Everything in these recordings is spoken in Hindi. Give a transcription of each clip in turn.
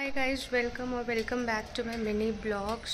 हाय गाइस, वेलकम और welcome back to my mini blog.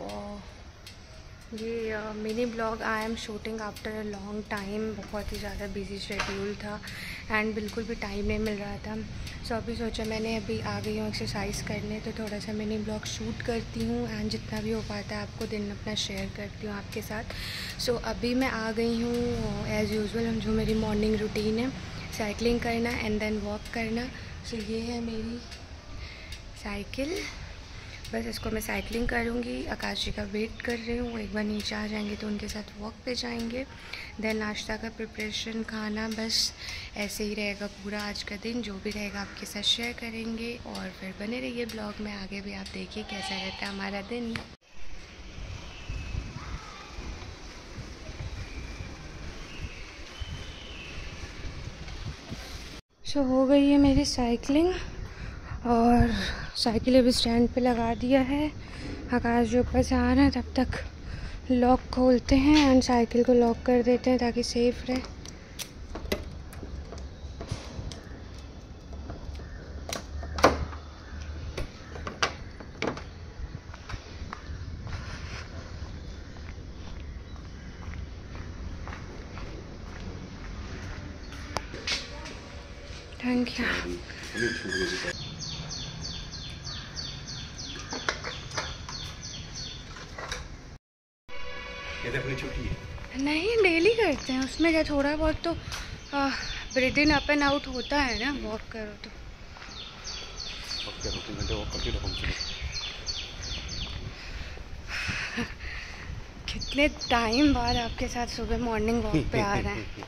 ये mini blog I am shooting after a long time. बहुत ही ज़्यादा बिजी शेड्यूल था एंड बिल्कुल भी टाइम नहीं मिल रहा था। अभी सोचा मैंने अभी आ गई हूँ एक्सरसाइज करने, तो थोड़ा सा मिनी ब्लॉग शूट करती हूँ एंड जितना भी हो पाता है आपको दिन अपना शेयर करती हूँ आपके साथ। अभी मैं आ गई हूँ एज़ यूजुअल, हम जो मेरी मॉर्निंग रूटीन है, साइकिलिंग करना एंड देन वॉक करना। ये है मेरी साइकिल, बस इसको मैं साइकिलिंग करूँगी। आकाश जी का वेट कर रही हूँ, एक बार नीचे आ जाएंगे तो उनके साथ वॉक पे जाएंगे। देन नाश्ता का प्रिपरेशन, खाना, बस ऐसे ही रहेगा पूरा आज का दिन। जो भी रहेगा आपके साथ शेयर करेंगे और फिर बने रहिए ब्लॉग में, आगे भी आप देखिए कैसा रहता है हमारा दिन। हो गई है मेरी साइकिलिंग और साइकिल अभी स्टैंड पे लगा दिया है। आकाश जो ऊपर से आ रहे हैं तब तक लॉक खोलते हैं एंड साइकिल को लॉक कर देते हैं ताकि सेफ रहे। Thank you. ये अपनी छुट्टी है? नहीं, डेली करते हैं, उसमें क्या थोड़ा बहुत तो breathe in up and out होता है ना, वॉक करो तो। कितने टाइम बाद आपके साथ सुबह मॉर्निंग वॉक पे आ रहे हैं।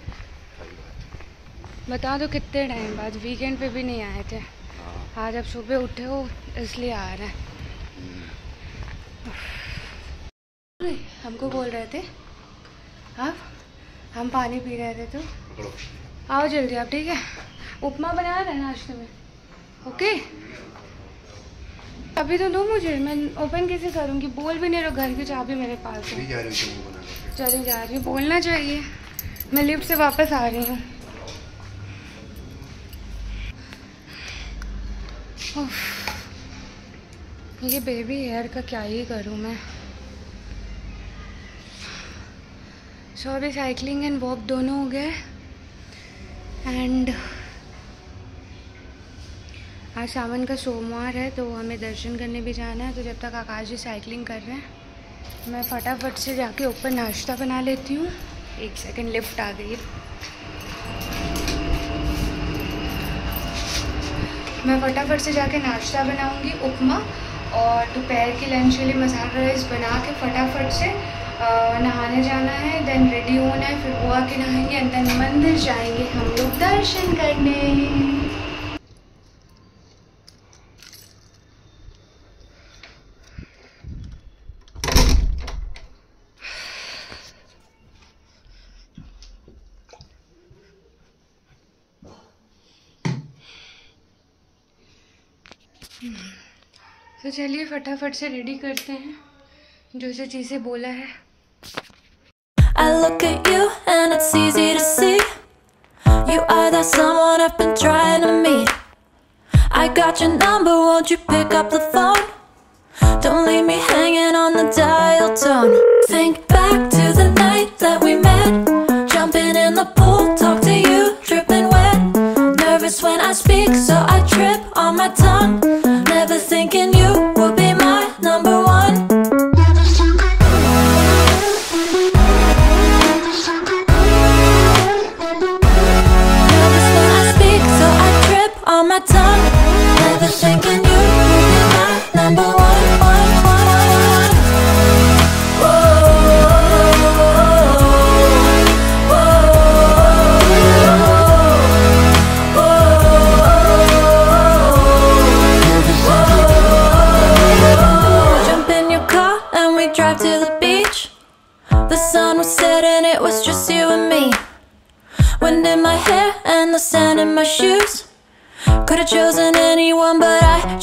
बता दो कितने टाइम बाद, वीकेंड पे भी नहीं आए थे। आज आप सुबह उठे हो इसलिए आ रहे हैं। हमको बोल रहे थे आप, हम पानी पी रहे थे, तो आओ जल्दी आप, ठीक है? उपमा बना रहे हैं नाश्ते में, ओके? अभी तो दो मुझे, मैं ओपन कैसे करूँगी? बोल भी नहीं रहा, घर की चाबी मेरे पास है। चली जा रही, बोलना चाहिए। मैं लिफ्ट से वापस आ रही हूँ। ये बेबी हेयर का क्या ही करूँ मैं। अभी साइकिलिंग एंड वॉक दोनों हो गए एंड आज सावन का सोमवार है तो हमें दर्शन करने भी जाना है। तो जब तक आकाश जी साइकिलिंग कर रहे हैं मैं फटाफट से जाके ऊपर नाश्ता बना लेती हूँ। एक सेकंड, लिफ्ट आ गई है। मैं फटाफट से जाके नाश्ता बनाऊंगी, उपमा, और दोपहर की लंच के लिए मसाला राइस बना के फटाफट से नहाने जाना है। देन रेडी होना है, फिर बुआ के नहाएंगे एंड देन मंदिर जाएंगे हम लोग दर्शन करने। तो चलिए फटाफट से रेडी करते हैं जो जो चीज़ें बोला है। I look at you and it's easy to see you are that someone I've been trying to meet. I got your number, won't you pick up the phone? Don't leave me hanging on the dial tone. Think back to the night that we met, jumping in the pool, talk to you, dripping wet. Nervous when I speak, so I trip on my tongue. Never thinking you would be my number one. On my tongue, never thinking you would be my number one, one, one. Whoa, whoa, whoa. Jump in your car and we drive to the beach. The sun was setting, it was just you and me. Wind in my hair and the sand in my shoes. Could've chosen anyone, but I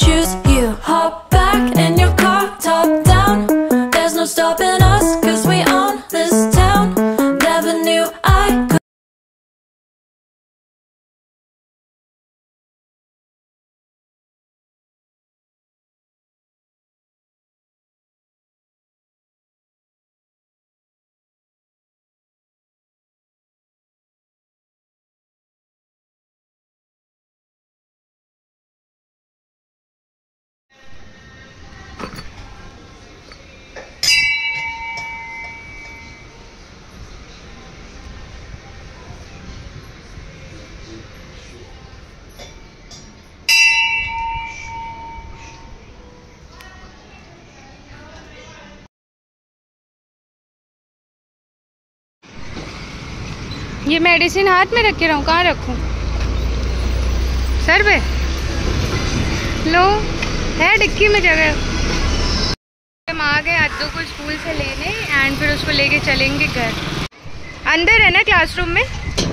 ये मेडिसिन हाथ में रख के रहूँ, कहाँ रखूँ? सर पे लो, है डिक्की में जगह। हम आ गए अद्दू को स्कूल से लेने एंड फिर उसको लेके चलेंगे घर। अंदर है ना क्लासरूम में?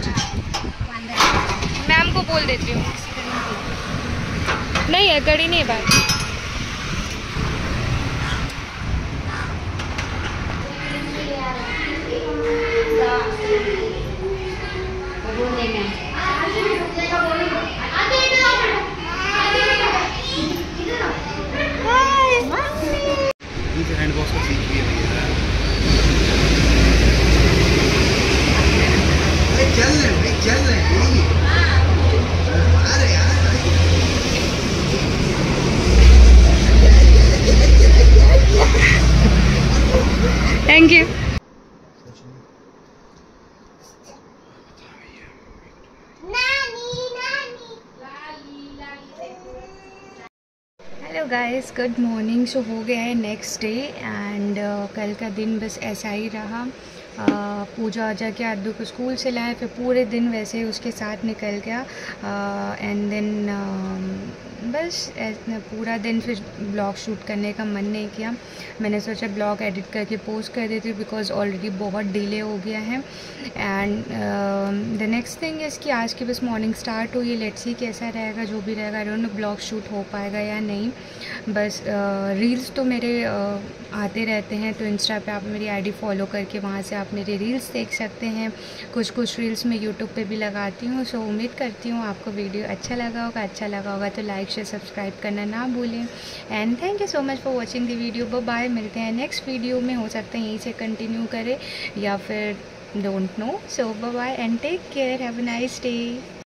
मैम को बोल देती हूँ। नहीं है, कड़ी नहीं बात। हैंडवॉश का सीख लिया चल रहे भाई, चल रहे अरे यार। Thank you. Hello guys, good morning. So हो गया है नेक्स्ट डे एंड कल का दिन बस ऐसा ही रहा। पूजा वूजा के अद्दू को स्कूल से लाए, फिर पूरे दिन वैसे ही उसके साथ निकल गया एंड देन बस पूरा दिन फिर ब्लॉग शूट करने का मन नहीं किया। मैंने सोचा ब्लॉग एडिट करके पोस्ट कर देती हूँ बिकॉज़ ऑलरेडी बहुत डिले हो गया है। And the next thing is कि आज की बस मॉर्निंग स्टार्ट हुई है। लेट्स सी कैसा रहेगा, जो भी रहेगा। I don't know blog shoot हो पाएगा या नहीं। बस रील्स तो मेरे आते रहते हैं, तो इंस्टा पे आप मेरी आईडी फॉलो करके वहाँ से आप मेरे रील्स देख सकते हैं। कुछ रील्स मैं यूट्यूब पे भी लगाती हूँ। सो उम्मीद करती हूँ आपको वीडियो अच्छा लगा होगा तो लाइक शेयर सब्सक्राइब करना ना भूलें। And thank you so much for watching the video. Bye, मिलते हैं नेक्स्ट वीडियो में। हो सकता है यहीं से कंटिन्यू करें या फिर don't know. So bye and take care, have a nice day.